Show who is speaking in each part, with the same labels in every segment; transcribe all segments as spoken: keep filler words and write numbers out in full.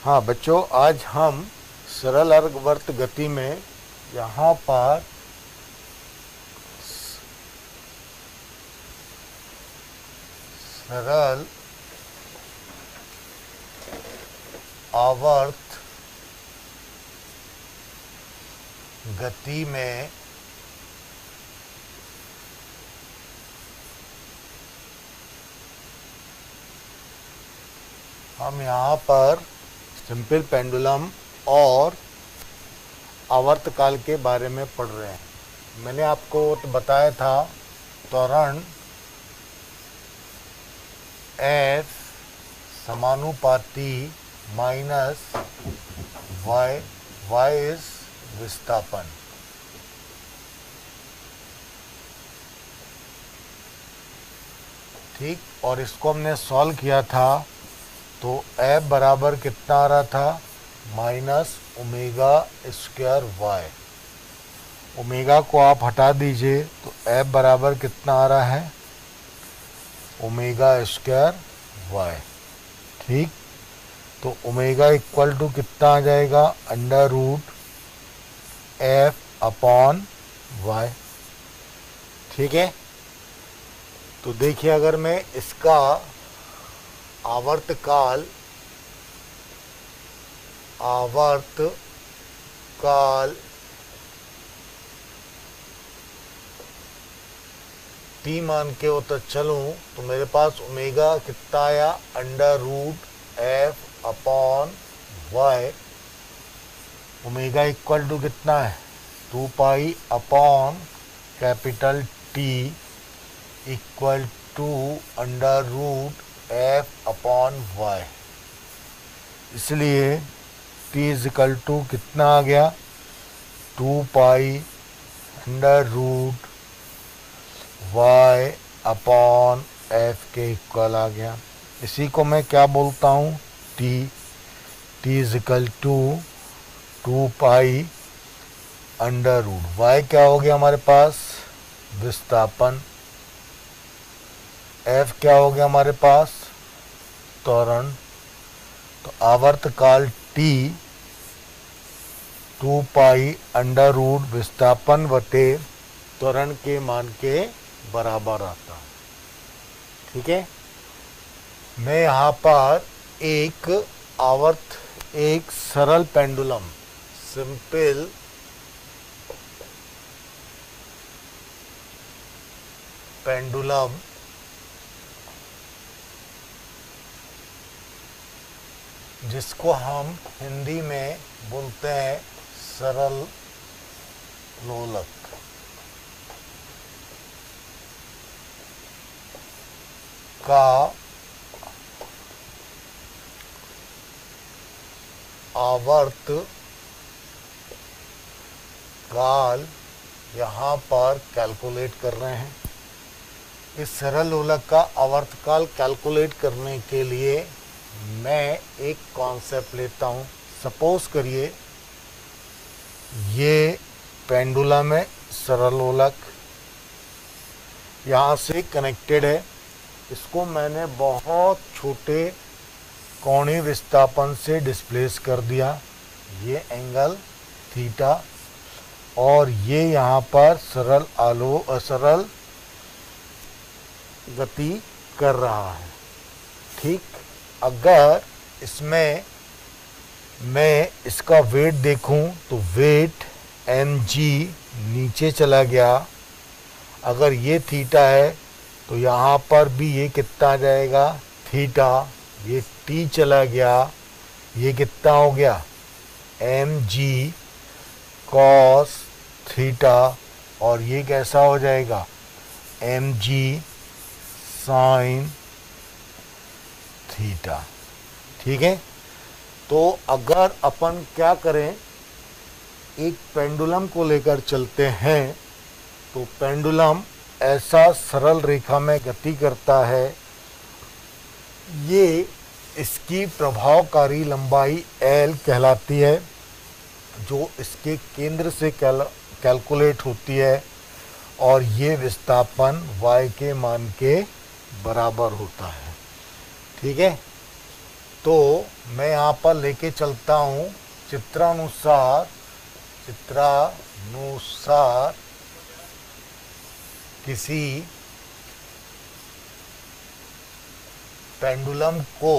Speaker 1: हाँ बच्चों, आज हम सरल अर्धवर्त गति में यहाँ पर सरल आवर्त गति में हम यहाँ पर सिंपल पेंडुलम और आवर्तकाल के बारे में पढ़ रहे हैं। मैंने आपको बताया था त्वरण एफ समानुपाती माइनस वाई, वाई इज विस्थापन। ठीक, और इसको हमने सॉल्व किया था तो एफ बराबर कितना आ रहा था, minus omega square Y. Omega को आप हटा दीजिए तो एफ बराबर कितना आ रहा है, ओमेगा स्क्वायर वाई। ठीक, तो ओमेगा इक्वल टू कितना आ जाएगा, under root F upon Y. ठीक है, तो देखिए अगर मैं इसका आवर्तकाल आवर्तकाल टी मान के उतर चलूं तो मेरे पास ओमेगा कितना आया, under root F upon Y. Omega equal to कितना है, two pi upon capital T equal to under root F upon Y. इसलिए टी इज इक्वल टू कितना आ गया, two pi under root Y upon F के equal आ गया। इसी को मैं क्या बोलता हूँ, T. T is equal to two pi under root Y क्या हो गया हमारे पास, विस्थापन। एफ क्या हो गया हमारे पास, त्वरण। तो आवर्तकाल T two pi under root विस्थापन बटे त्वरण के मान के बराबर आता है। ठीक है, मैं यहाँ पर एक आवर्त एक सरल पेंडुलम सिंपल पेंडुलम जिसको हम हिंदी में बोलते हैं सरल लोलक, का आवर्त काल यहाँ पर कैलकुलेट कर रहे हैं। इस सरल लोलक का आवर्तकाल कैलकुलेट करने के लिए मैं एक कॉन्सेप्ट लेता हूँ। सपोज करिए ये पेंडुलम है, सरल लोलक यहाँ से कनेक्टेड है। इसको मैंने बहुत छोटे कोणीय विस्थापन से डिस्प्लेस कर दिया, ये एंगल थीटा, और ये यहाँ पर सरल आलो असरल गति कर रहा है। ठीक, अगर इसमें मैं इसका वेट देखूं तो वेट एम जी नीचे चला गया। अगर ये थीटा है तो यहाँ पर भी ये कितना आ जाएगा, थीटा। ये टी चला गया, ये कितना हो गया, एम जी कॉस थीटा, और ये कैसा हो जाएगा, एम जी साइन थीटा। ठीक है, तो अगर अपन क्या करें, एक पेंडुलम को लेकर चलते हैं तो पेंडुलम ऐसा सरल रेखा में गति करता है। ये इसकी प्रभावकारी लंबाई एल कहलाती है, जो इसके केंद्र से कैल कैलकुलेट होती है, और ये विस्थापन y के मान के बराबर होता है। ठीक है, तो मैं यहाँ पर लेके चलता हूँ चित्रानुसार चित्रानुसार किसी पेंडुलम को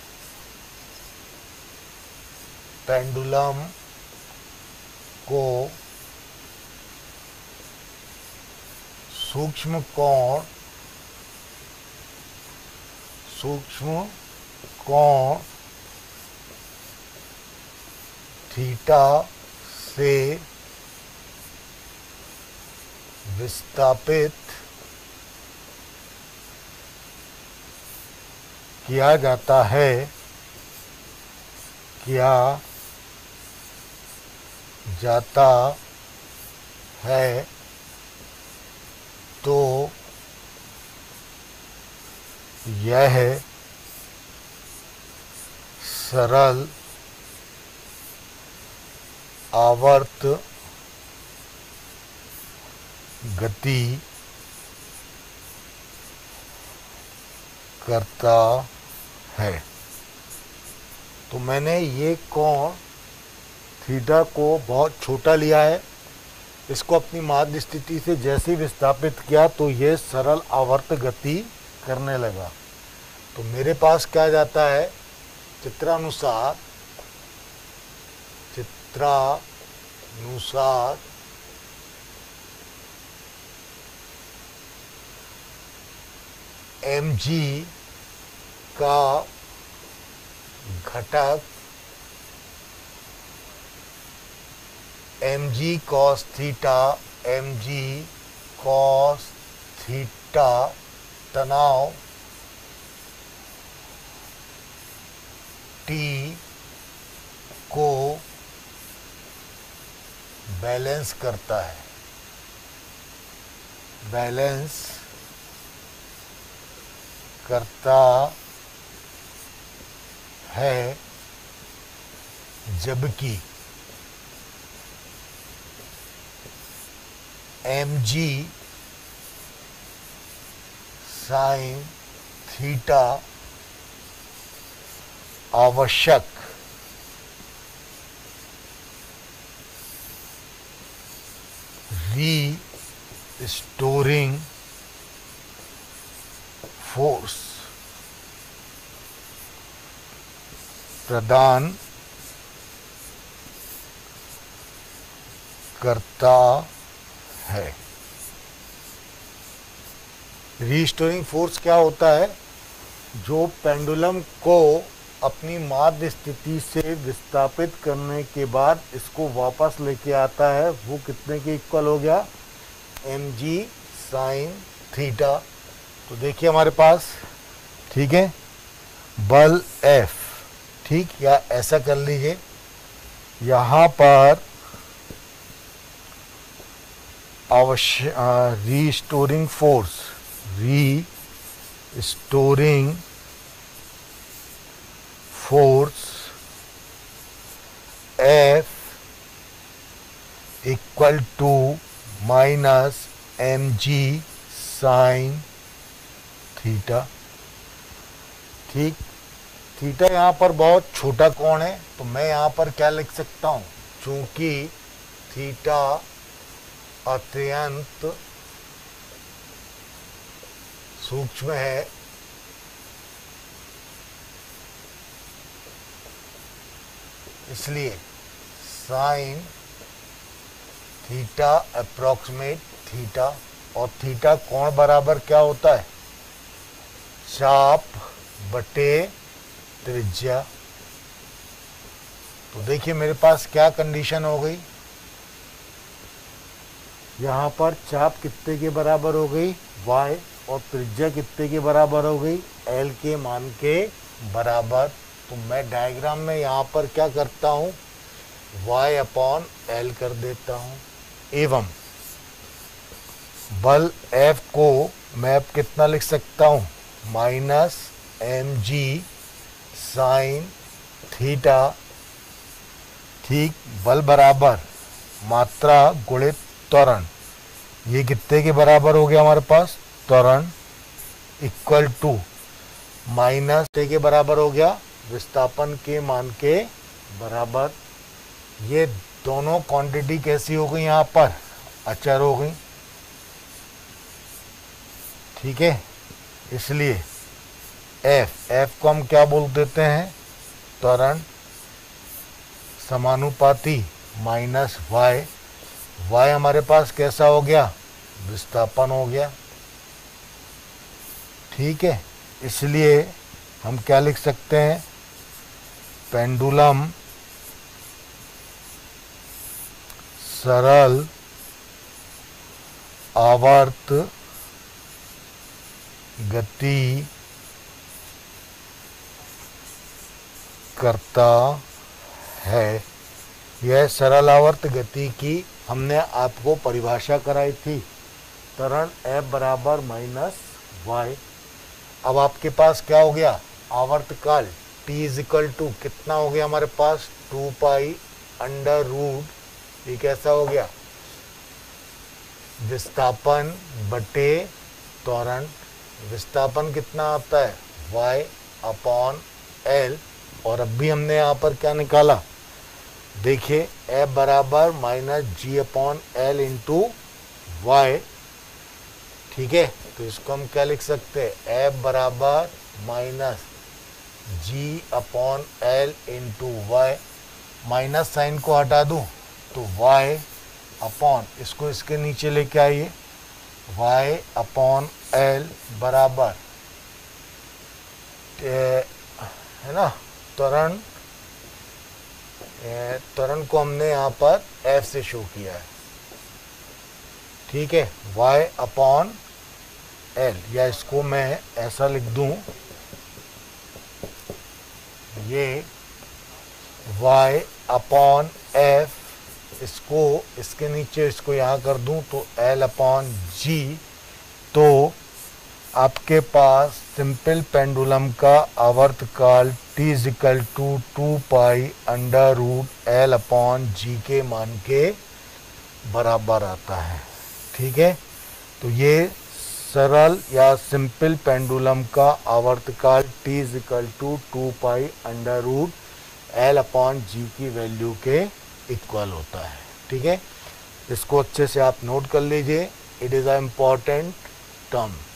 Speaker 1: पेंडुलम को सूक्ष्म कोण सूक्ष्म कोण थीटा से विस्थापित किया जाता है किया जाता है तो यह सरल आवर्त गति करता है। तो मैंने ये कोण थीटा को बहुत छोटा लिया है, इसको अपनी माध्य स्थिति से जैसे विस्थापित किया तो ये सरल आवर्त गति करने लगा। तो मेरे पास क्या जाता है, चित्रानुसार चित्रानुसार एम जी का घटक M G cos theta M G cos theta तनाव टी को बैलेंस करता है बैलेंस करता है जबकि एम जी साइन थीटा आवश्यक री स्टोरिंग फोर्स प्रदान करता है। रीस्टोरिंग फोर्स क्या होता है, जो पेंडुलम को अपनी माध्य स्थिति से विस्थापित करने के बाद इसको वापस लेके आता है, वो कितने के इक्वल हो गया, एम जी साइन थीटा। तो देखिए हमारे पास, ठीक है, बल F, ठीक, या ऐसा कर लीजिए, यहाँ पर अवश्य restoring force restoring force F equal to minus M G sine theta. ठीक, थीटा यहाँ पर बहुत छोटा कोण है, तो मैं यहाँ पर क्या लिख सकता हूँ, चूंकि थीटा अत्यंत सूक्ष्म है, इसलिए साइन थीटा अप्रोक्सीमेट थीटा, और थीटा कोण बराबर क्या होता है, चाप बटे त्रिज्या। तो देखिए मेरे पास क्या कंडीशन हो गई, यहाँ पर चाप कितने के बराबर हो गई, y, और त्रिज्या कितने के बराबर हो गई, l के मान के बराबर। तो मैं डायग्राम में यहाँ पर क्या करता हूँ, y अपॉन एल कर देता हूँ, एवं बल F को मैं अब कितना लिख सकता हूँ, minus M G sine theta, ठीक, बल बराबर मात्रा गुणित त्वरण, ये कितने के बराबर हो गया हमारे पास, त्वरण इक्वल टू माइनस के बराबर हो गया विस्थापन के मान के बराबर। ये दोनों क्वांटिटी कैसी हो गई, यहाँ पर अचर हो गई, ठीक है। इसलिए एफ एफ को हम क्या बोल देते हैं, त्वरण समानुपाती माइनस वाई। वाई हमारे पास कैसा हो गया, विस्थापन हो गया, ठीक है। इसलिए हम क्या लिख सकते हैं, पेंडुलम सरल आवर्त गति करता है। यह सरल आवर्त गति की हमने आपको परिभाषा कराई थी, त्वरण F बराबर माइनस वाई। अब आपके पास क्या हो गया, आवर्तकाल t इज इक्वल टू कितना हो गया हमारे पास, टू पाई अंडर रूट, ये कैसा हो गया, विस्थापन बटे त्वरण। विस्थापन कितना आता है, y अपॉन एल। और अब भी हमने यहाँ पर क्या निकाला, देखिए F बराबर minus G upon L into Y, ठीक है। तो इसको हम क्या लिख सकते हैं, F बराबर minus G upon L into Y. Minus sine को हटा दूँ तो y अपॉन, इसको इसके नीचे लेके आइए, y अपॉन एल बराबर है ना, त्वरण, त्वरण को हमने यहाँ पर F से शो किया है, ठीक है, y अपॉन एल। या इसको मैं ऐसा लिख दूं, ये y अपॉन एफ, इसको इसके नीचे इसको यहाँ कर दूं तो L अपॉन जी। तो आपके पास सिंपल पेंडुलम का आवर्तकाल t is equal to two pi under root L upon G के मान के बराबर आता है, ठीक है। तो ये सरल या सिंपल पेंडुलम का आवर्तकाल t is equal to two pi under root L upon G की वैल्यू के इक्वल होता है, ठीक है। इसको अच्छे से आप नोट कर लीजिए, it is a important term.